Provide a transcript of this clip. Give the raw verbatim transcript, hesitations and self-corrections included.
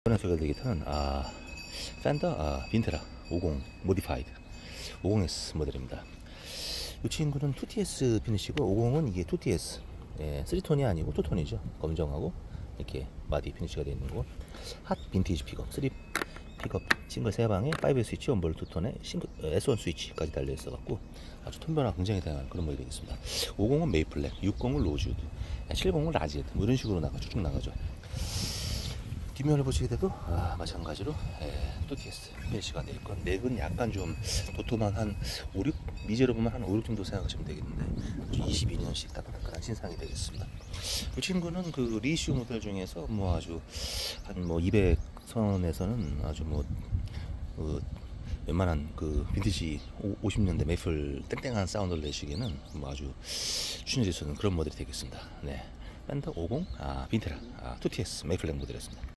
이번에 소개해드릴 기타는 아, 팬더 아, 빈테라 오십 모디파이드 오십 에스 모델입니다. 이 친구는 투 티 에스 피니시고 오십은 이게 투 티 에스, 예, 쓰리 톤이 아니고 투 톤이죠. 검정하고 이렇게 마디 피니시가 되어 있는 거고, 핫 빈티지 픽업, 쓰리 픽업 싱글 세 방에 파이브 스위치 원볼 투 톤에 싱글 에스 원 스위치까지 달려 있어 갖고 아주 톤 변화 굉장히 다양한 그런 모델이 되겠습니다. 오십은 메이플렉, 육십은 로즈우드, 칠십은 라지헤드, 뭐 이런 식으로 나가 쭉쭉 나가죠. 뒷면을 보시게 돼도 아, 마찬가지로 예, 투 티 에스 피니시가 되어 있고, 넥은 약간 좀 도톰한 한 오, 육 미제로 보면 한 오, 육 정도 생각하시면 되겠는데 이십이 년씩 따끈따끈한 신상이 되겠습니다. 이 친구는 그 리슈 모델 중에서 뭐 아주 한 뭐 이백 선에서는 아주 뭐 그 웬만한 그 빈티지 오십 년대 메이플 땡땡한 사운드를 내시기에는 뭐 아주 추천드릴 수 있는 그런 모델이 되겠습니다. 네, 밴더 오십 아, 빈테라 아, 투 티 에스 메이플렉 모델이었습니다.